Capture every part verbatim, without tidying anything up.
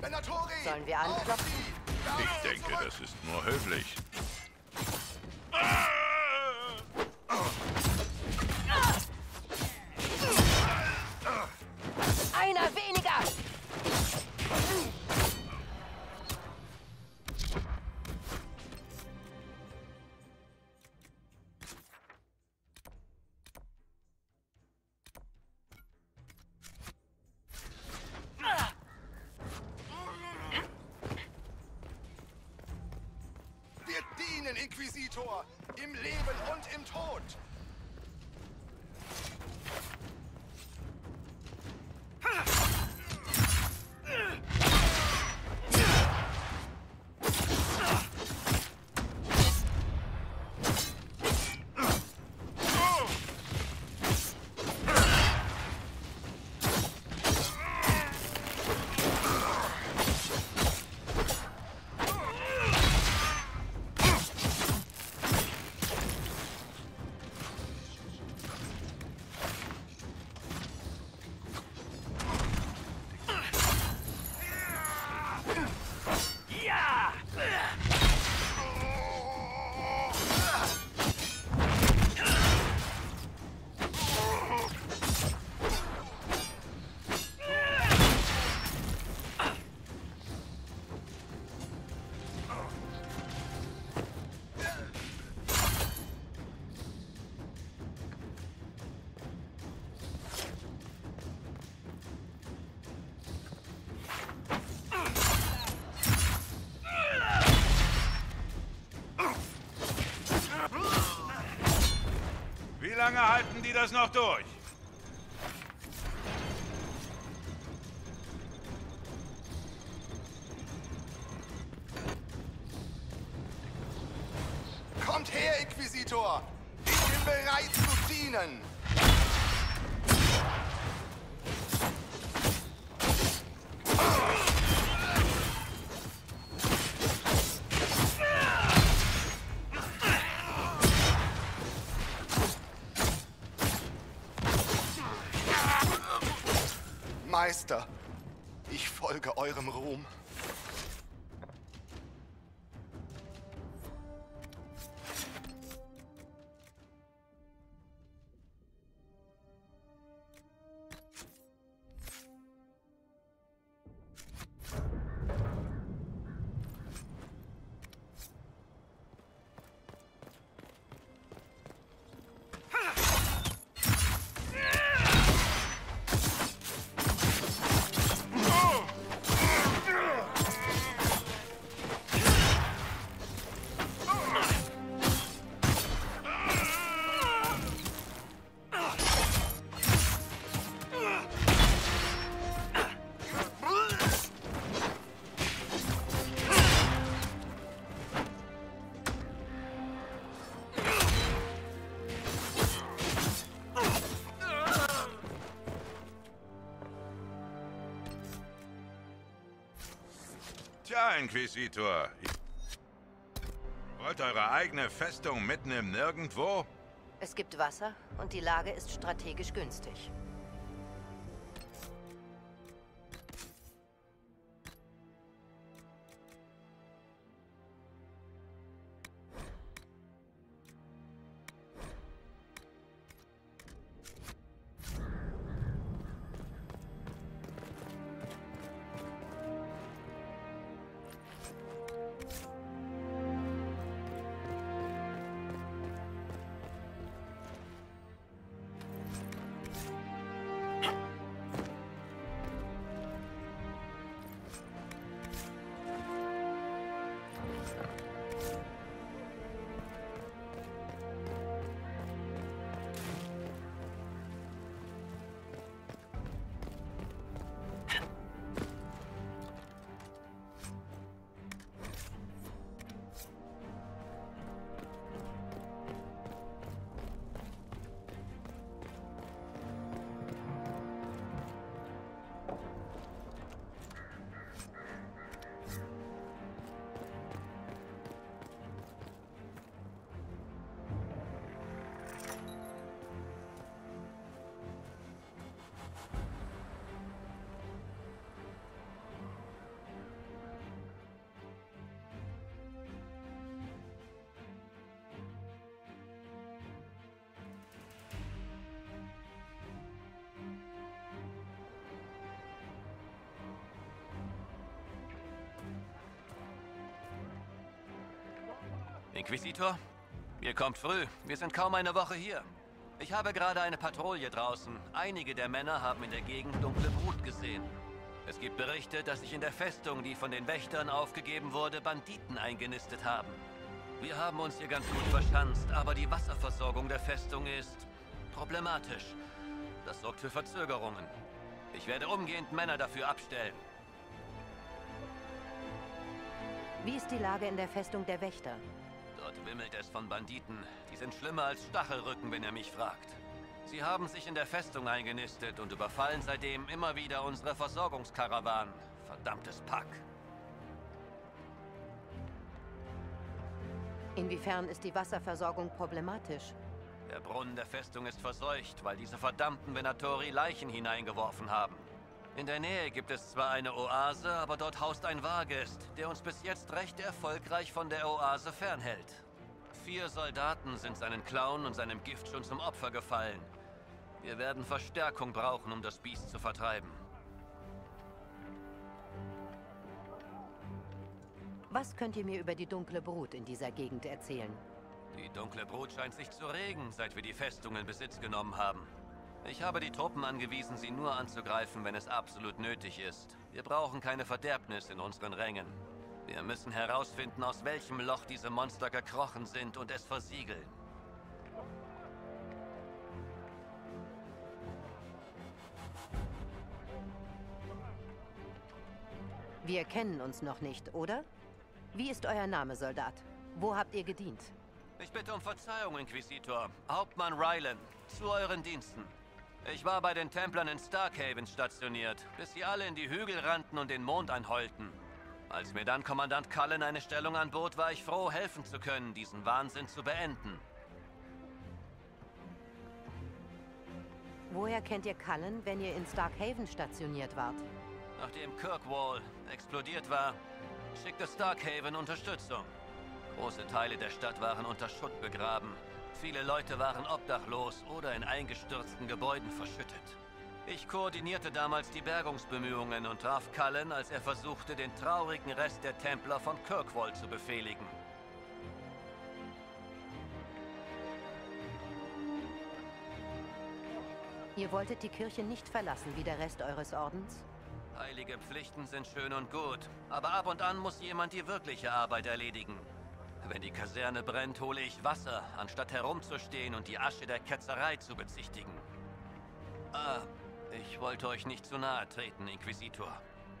Sollen wir anklopfen? Ich denke, das ist nur höflich. Einer weniger! Wir dienen, Inquisitor, im Leben und im Tod. Wie lange halten die das noch durch? Kommt her, Inquisitor! Ich bin bereit zu dienen! Meister, ich folge eurem Ruhm. Tja, Inquisitor. Ihr wollt eure eigene Festung mitten im Nirgendwo? Es gibt Wasser und die Lage ist strategisch günstig. Inquisitor? Ihr kommt früh. Wir sind kaum eine Woche hier. Ich habe gerade eine Patrouille draußen. Einige der Männer haben in der Gegend dunkle Brut gesehen. Es gibt Berichte, dass sich in der Festung, die von den Wächtern aufgegeben wurde, Banditen eingenistet haben. Wir haben uns hier ganz gut verschanzt, aber die Wasserversorgung der Festung ist problematisch. Das sorgt für Verzögerungen. Ich werde umgehend Männer dafür abstellen. Wie ist die Lage in der Festung der Wächter? Dort wimmelt es von Banditen. Die sind schlimmer als Stachelrücken, wenn er mich fragt. Sie haben sich in der Festung eingenistet und überfallen seitdem immer wieder unsere Versorgungskarawanen. Verdammtes Pack. Inwiefern ist die Wasserversorgung problematisch? Der Brunnen der Festung ist verseucht, weil diese verdammten Venatori Leichen hineingeworfen haben. In der Nähe gibt es zwar eine Oase, aber dort haust ein Wahrgeist, der uns bis jetzt recht erfolgreich von der Oase fernhält. Vier Soldaten sind seinen Klauen und seinem Gift schon zum Opfer gefallen. Wir werden Verstärkung brauchen, um das Biest zu vertreiben. Was könnt ihr mir über die dunkle Brut in dieser Gegend erzählen? Die dunkle Brut scheint sich zu regen, seit wir die Festung in Besitz genommen haben. Ich habe die Truppen angewiesen, sie nur anzugreifen, wenn es absolut nötig ist. Wir brauchen keine Verderbnis in unseren Rängen. Wir müssen herausfinden, aus welchem Loch diese Monster gekrochen sind und es versiegeln. Wir kennen uns noch nicht, oder? Wie ist euer Name, Soldat? Wo habt ihr gedient? Ich bitte um Verzeihung, Inquisitor. Hauptmann Rylan, zu euren Diensten. Ich war bei den Templern in Starkhaven stationiert, bis sie alle in die Hügel rannten und den Mond anheulten. Als mir dann Kommandant Cullen eine Stellung anbot, war ich froh, helfen zu können, diesen Wahnsinn zu beenden. Woher kennt ihr Cullen, wenn ihr in Starkhaven stationiert wart? Nachdem Kirkwall explodiert war, schickte Starkhaven Unterstützung. Große Teile der Stadt waren unter Schutt begraben. Viele Leute waren obdachlos oder in eingestürzten Gebäuden verschüttet. Ich koordinierte damals die Bergungsbemühungen und traf Cullen, als er versuchte, den traurigen Rest der Templer von Kirkwall zu befehligen. Ihr wolltet die Kirche nicht verlassen, wie der Rest eures Ordens? Heilige Pflichten sind schön und gut, aber ab und an muss jemand die wirkliche Arbeit erledigen. Wenn die Kaserne brennt, hole ich Wasser, anstatt herumzustehen und die Asche der Ketzerei zu bezichtigen. Ah, ich wollte euch nicht zu nahe treten, Inquisitor.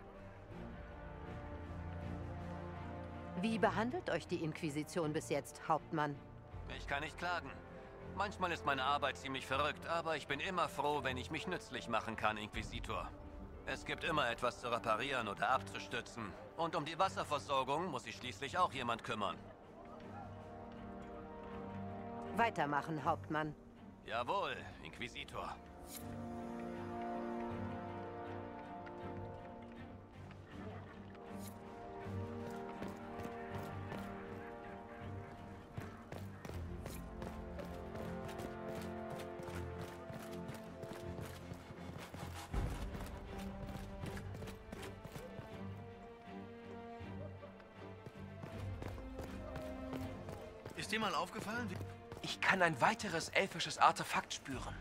Wie behandelt euch die Inquisition bis jetzt, Hauptmann? Ich kann nicht klagen. Manchmal ist meine Arbeit ziemlich verrückt, aber ich bin immer froh, wenn ich mich nützlich machen kann, Inquisitor. Es gibt immer etwas zu reparieren oder abzustützen. Und um die Wasserversorgung muss sich schließlich auch jemand kümmern. Weitermachen, Hauptmann. Jawohl, Inquisitor. Ist dir mal aufgefallen, wie... Ich kann ein weiteres elfisches Artefakt spüren.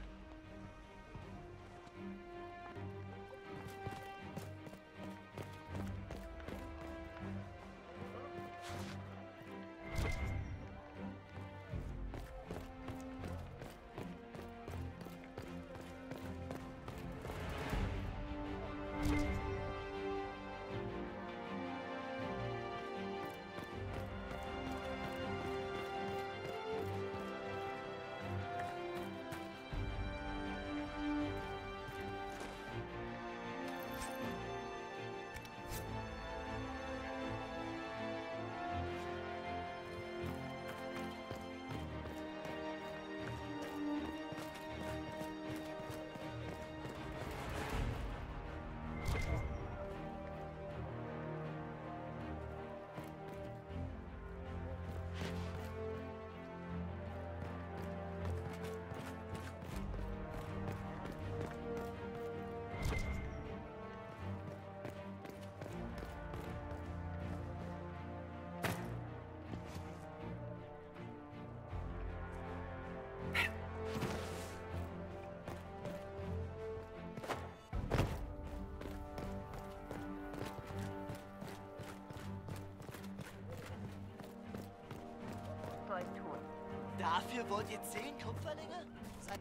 Dafür wollt ihr zehn Kupferlinge? Seid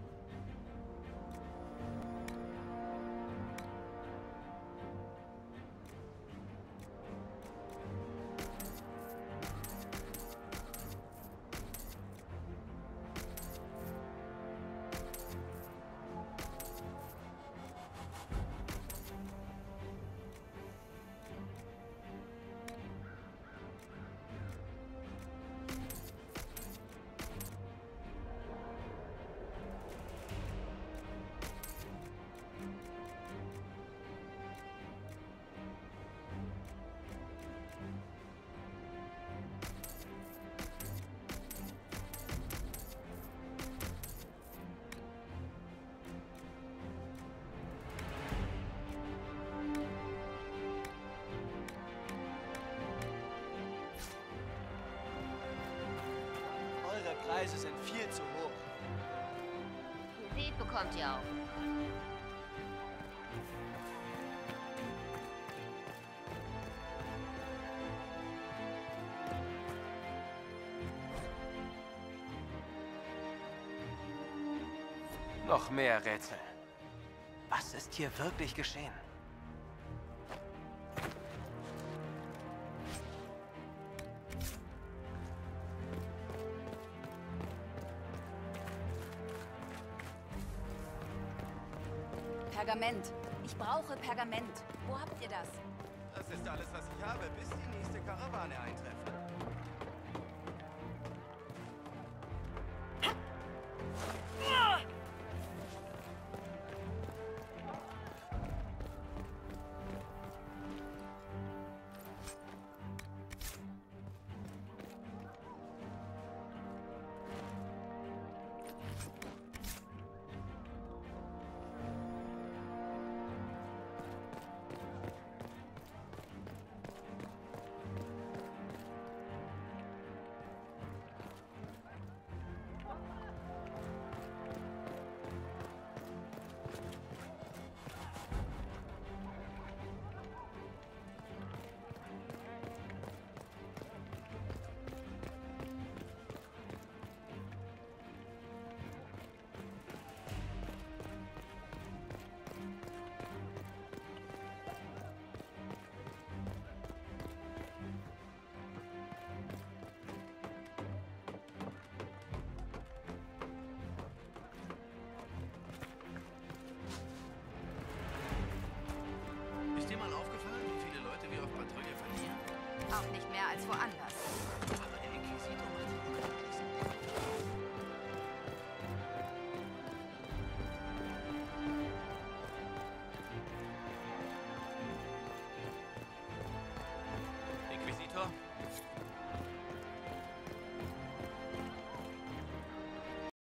Eure Preise sind viel zu hoch. Kredit bekommt ihr auch. Noch mehr Rätsel. Was ist hier wirklich geschehen? Pergament. Ich brauche Pergament. Wo habt ihr das? Das ist alles, was ich habe, bis die nächste Karawane eintrifft. Auch nicht mehr als woanders.